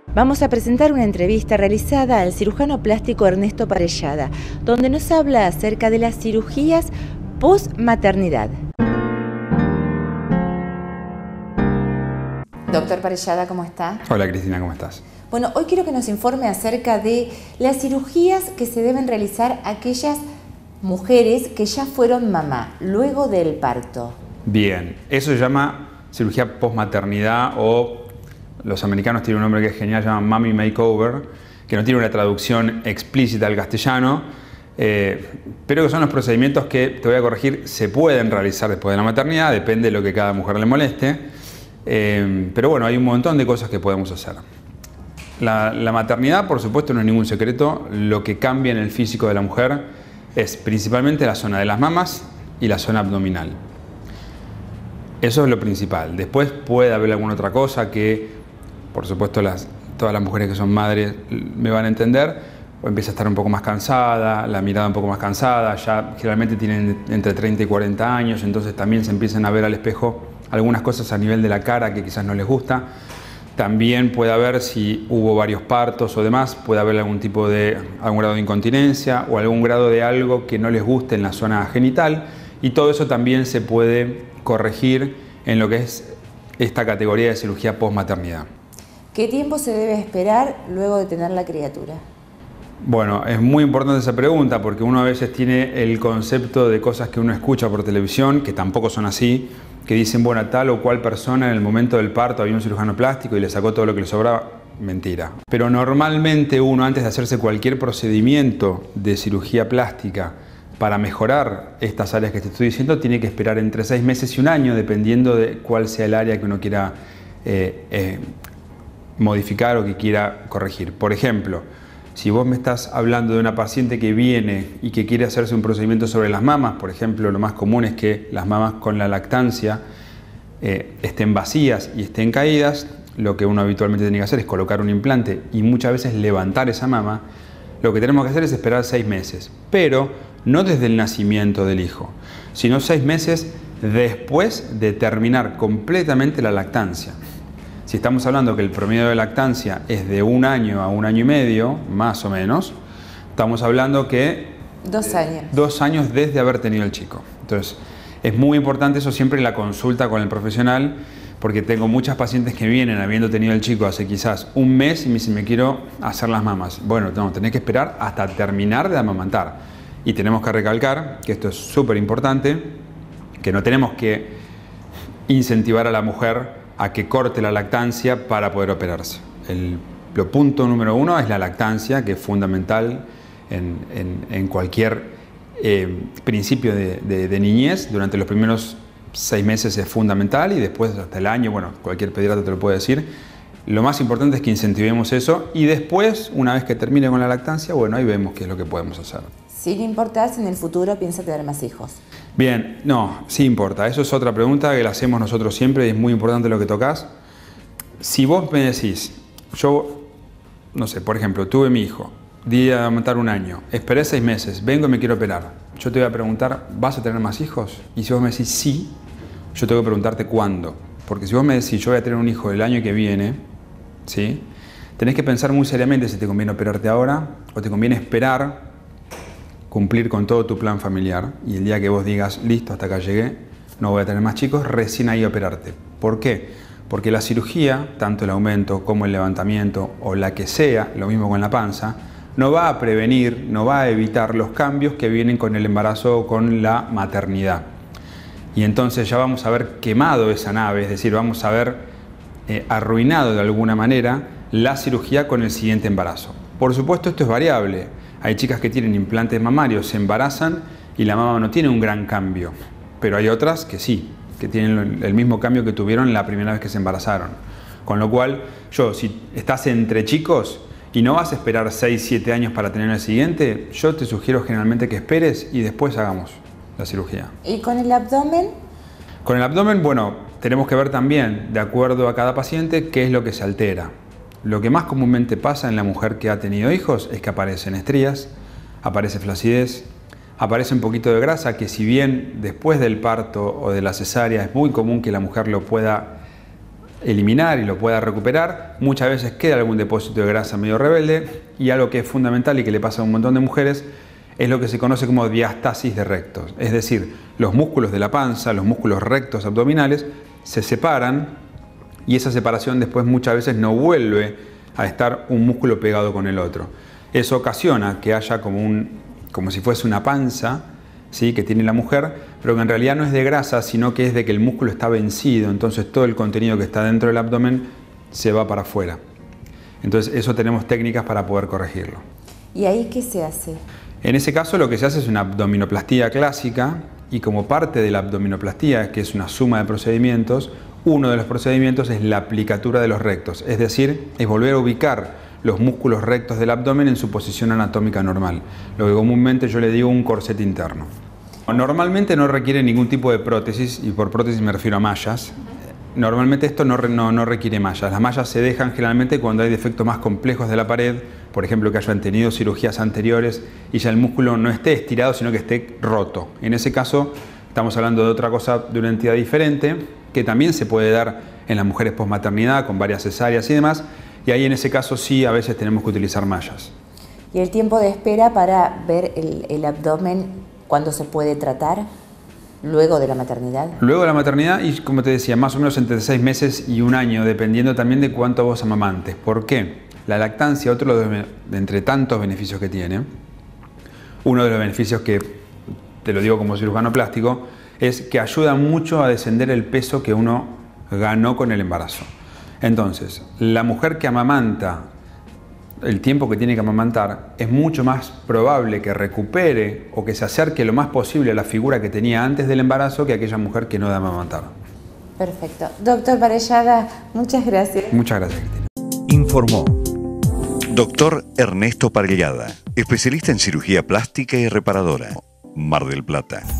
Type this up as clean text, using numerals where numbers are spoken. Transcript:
Vamos a presentar una entrevista realizada al cirujano plástico Ernesto Parellada, donde nos habla acerca de las cirugías post-maternidad. Doctor Parellada, ¿cómo está? Hola Cristina, ¿cómo estás? Bueno, hoy quiero que nos informe acerca de las cirugías que se deben realizar a aquellas mujeres que ya fueron mamá, luego del parto. Bien, eso se llama cirugía post-maternidad o los americanos tienen un nombre que es genial, se llama Mommy Makeover, que no tiene una traducción explícita al castellano, pero que son los procedimientos que, te voy a corregir, se pueden realizar después de la maternidad, depende de lo que cada mujer le moleste, pero bueno, hay un montón de cosas que podemos hacer. La maternidad, por supuesto, no es ningún secreto, lo que cambia en el físico de la mujer es principalmente la zona de las mamas y la zona abdominal. Eso es lo principal. Después puede haber alguna otra cosa que, por supuesto, todas las mujeres que son madres me van a entender, o empieza a estar un poco más cansada, la mirada un poco más cansada, ya generalmente tienen entre 30 y 40 años, entonces también se empiezan a ver al espejo algunas cosas a nivel de la cara que quizás no les gusta. También puede haber, si hubo varios partos o demás, puede haber algún grado de incontinencia o algún grado de algo que no les guste en la zona genital, y todo eso también se puede corregir en lo que es esta categoría de cirugía post-maternidad. ¿Qué tiempo se debe esperar luego de tener la criatura? Bueno, es muy importante esa pregunta porque uno a veces tiene el concepto de cosas que uno escucha por televisión, que tampoco son así, que dicen, bueno, tal o cual persona en el momento del parto había un cirujano plástico y le sacó todo lo que le sobraba. Mentira. Pero normalmente uno, antes de hacerse cualquier procedimiento de cirugía plástica para mejorar estas áreas que te estoy diciendo, tiene que esperar entre 6 meses y un año, dependiendo de cuál sea el área que uno quiera modificar o que quiera corregir. Por ejemplo, si vos me estás hablando de una paciente que viene y que quiere hacerse un procedimiento sobre las mamas, por ejemplo, lo más común es que las mamas con la lactancia estén vacías y estén caídas, lo que uno habitualmente tiene que hacer es colocar un implante y muchas veces levantar esa mama. Lo que tenemos que hacer es esperar 6 meses, pero no desde el nacimiento del hijo, sino 6 meses después de terminar completamente la lactancia. Si estamos hablando que el promedio de lactancia es de 1 año a 1 año y medio, más o menos, estamos hablando que 2 años. 2 años desde haber tenido el chico. Entonces, es muy importante eso siempre en la consulta con el profesional, porque tengo muchas pacientes que vienen habiendo tenido el chico hace quizás 1 mes y me dicen, me quiero hacer las mamas. Bueno, no, tenés que esperar hasta terminar de amamantar. Y tenemos que recalcar que esto es súper importante, que no tenemos que incentivar a la mujer a que corte la lactancia para poder operarse. El punto número 1 es la lactancia, que es fundamental en cualquier principio de niñez. Durante los primeros 6 meses es fundamental y después hasta el año, bueno, cualquier pediatra te lo puede decir. Lo más importante es que incentivemos eso y después, una vez que termine con la lactancia, bueno, ahí vemos qué es lo que podemos hacer. Sin importar si en el futuro piensa tener más hijos. Bien, no, sí importa. Eso es otra pregunta que la hacemos nosotros siempre y es muy importante lo que tocas. Si vos me decís, yo, no sé, por ejemplo, tuve mi hijo, di a amamantar 1 año, esperé 6 meses, vengo y me quiero operar. Yo te voy a preguntar, ¿vas a tener más hijos? Y si vos me decís sí, yo tengo que preguntarte cuándo. Porque si vos me decís, yo voy a tener un hijo el año que viene, ¿sí? Tenés que pensar muy seriamente si te conviene operarte ahora o te conviene esperar, cumplir con todo tu plan familiar y el día que vos digas, listo, hasta acá llegué, no voy a tener más chicos, recién ahí operarte. ¿Por qué? Porque la cirugía, tanto el aumento como el levantamiento o la que sea, lo mismo con la panza, no va a prevenir, no va a evitar los cambios que vienen con el embarazo o con la maternidad. Y entonces ya vamos a haber quemado esa nave, es decir, vamos a haber arruinado de alguna manera la cirugía con el siguiente embarazo. Por supuesto, esto es variable. Hay chicas que tienen implantes mamarios, se embarazan y la mama no tiene un gran cambio. Pero hay otras que sí, que tienen el mismo cambio que tuvieron la primera vez que se embarazaron. Con lo cual, si estás entre chicos y no vas a esperar 6, 7 años para tener el siguiente, yo te sugiero generalmente que esperes y después hagamos la cirugía. ¿Y con el abdomen? Con el abdomen, bueno, tenemos que ver también, de acuerdo a cada paciente, qué es lo que se altera. Lo que más comúnmente pasa en la mujer que ha tenido hijos es que aparecen estrías, aparece flacidez, aparece un poquito de grasa, que si bien después del parto o de la cesárea es muy común que la mujer lo pueda eliminar y lo pueda recuperar. Muchas veces queda algún depósito de grasa medio rebelde, y algo que es fundamental y que le pasa a un montón de mujeres es lo que se conoce como diástasis de rectos. Es decir, los músculos de la panza, los músculos rectos abdominales se separan, y esa separación después muchas veces no vuelve a estar un músculo pegado con el otro. Eso ocasiona que haya como si fuese una panza, ¿sí?, que tiene la mujer, pero que en realidad no es de grasa, sino que es de que el músculo está vencido. Entonces todo el contenido que está dentro del abdomen se va para afuera. Entonces eso tenemos técnicas para poder corregirlo. ¿Y ahí qué se hace? En ese caso lo que se hace es una abdominoplastía clásica, y como parte de la abdominoplastía, que es una suma de procedimientos, uno de los procedimientos es la aplicatura de los rectos, es decir, es volver a ubicar los músculos rectos del abdomen en su posición anatómica normal, lo que comúnmente yo le digo un corset interno. Normalmente no requiere ningún tipo de prótesis, y por prótesis me refiero a mallas. Normalmente esto no requiere mallas. Las mallas se dejan generalmente cuando hay defectos más complejos de la pared, por ejemplo que hayan tenido cirugías anteriores y ya el músculo no esté estirado sino que esté roto. En ese caso estamos hablando de otra cosa, de una entidad diferente, que también se puede dar en las mujeres posmaternidad con varias cesáreas y demás, y ahí en ese caso sí a veces tenemos que utilizar mallas. ¿Y el tiempo de espera para ver el abdomen, cuándo se puede tratar? ¿Luego de la maternidad? Luego de la maternidad, y como te decía, más o menos entre 6 meses y 1 año, dependiendo también de cuánto vos amamantes. ¿Por qué? La lactancia, otro de entre tantos beneficios que tiene, uno de los beneficios que, te lo digo como cirujano plástico, es que ayuda mucho a descender el peso que uno ganó con el embarazo. Entonces, la mujer que amamanta el tiempo que tiene que amamantar, es mucho más probable que recupere o que se acerque lo más posible a la figura que tenía antes del embarazo que aquella mujer que no da amamantar. Perfecto. Doctor Parellada, muchas gracias. Muchas gracias, Cristina. Informó Dr. Ernesto Parellada, especialista en cirugía plástica y reparadora, Mar del Plata.